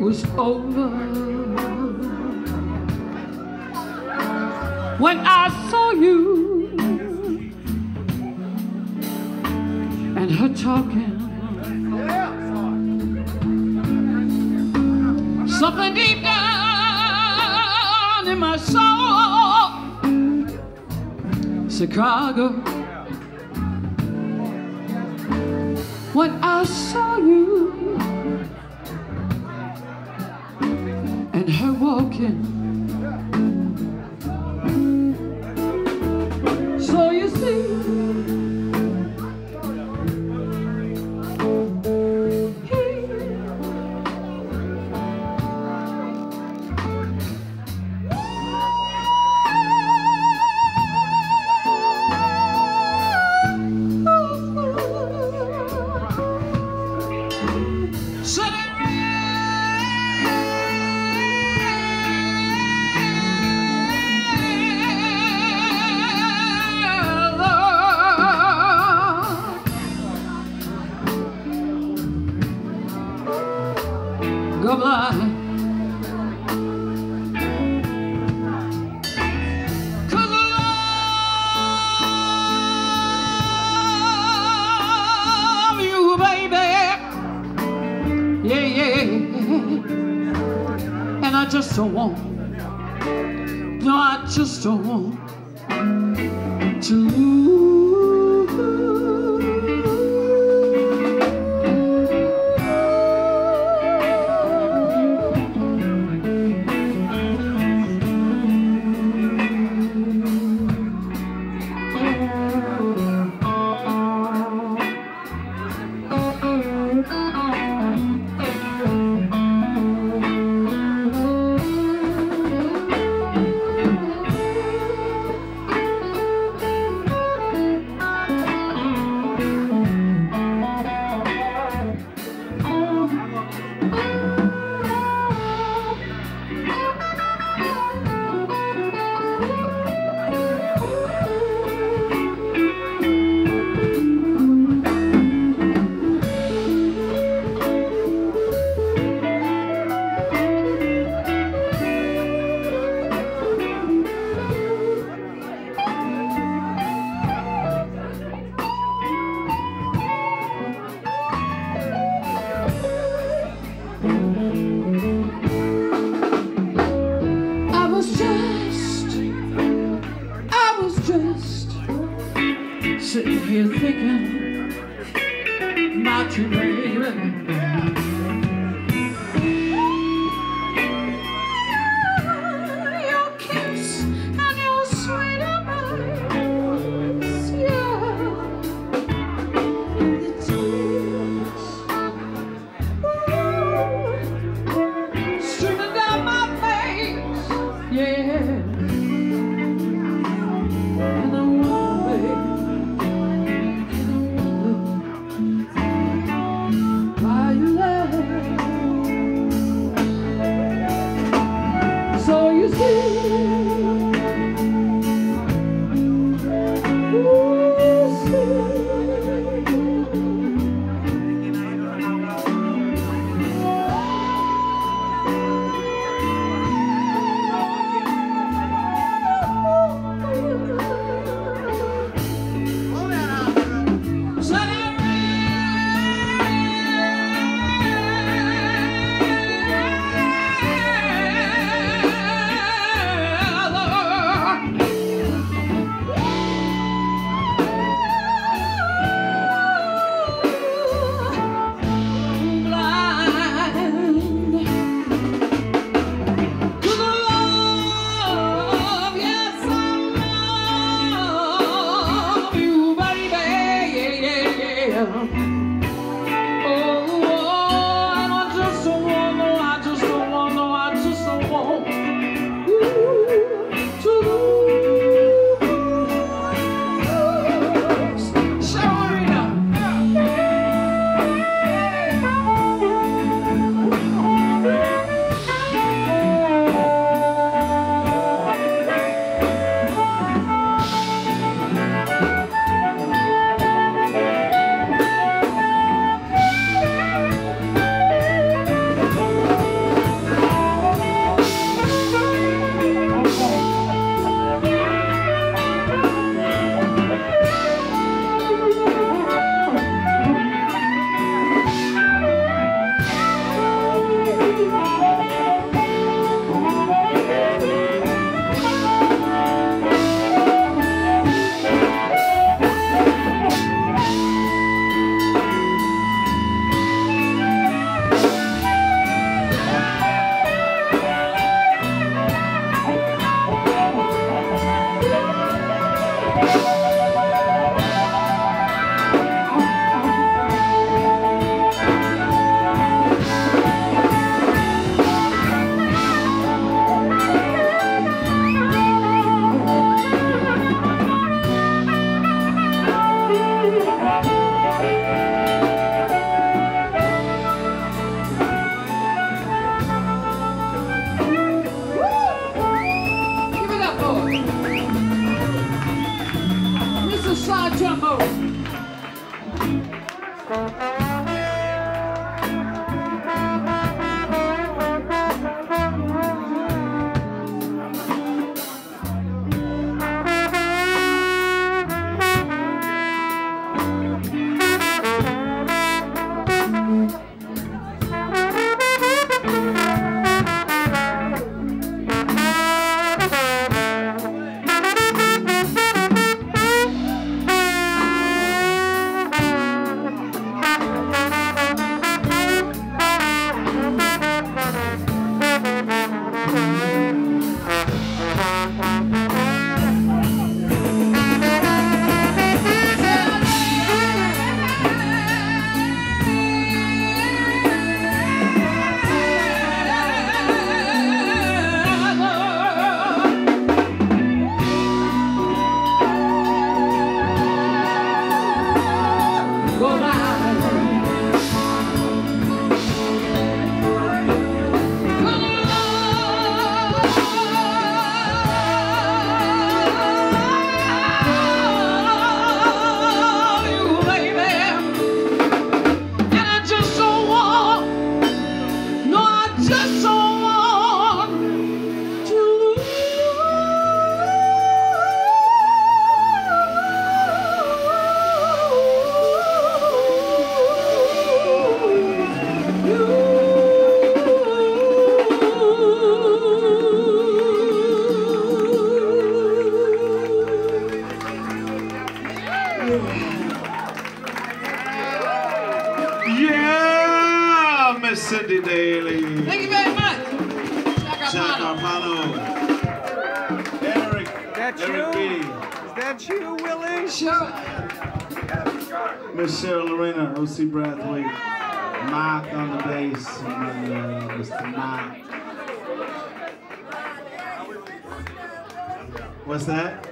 was over when I saw you and her talking. Something deep down in my soul, Chicago. When I saw you and her walking. So you see, goodbye. 'Cause I love you, baby. Yeah, yeah. And I just don't want, no, I just don't want to lose. Sitting here thinking about you, baby. Your kiss and your sweet embrace, yeah. The tears, ooh, just don't want to lose Yeah, Miss Cindy Daly. Thank you very much. Jack Arpano. Eric. That's Eric you? Beatty. Is that you, Willie? Sure. Miss Cheryl Lorena, O.C. Brathwaite. Mark on the bass. Mr. Mark. What's that?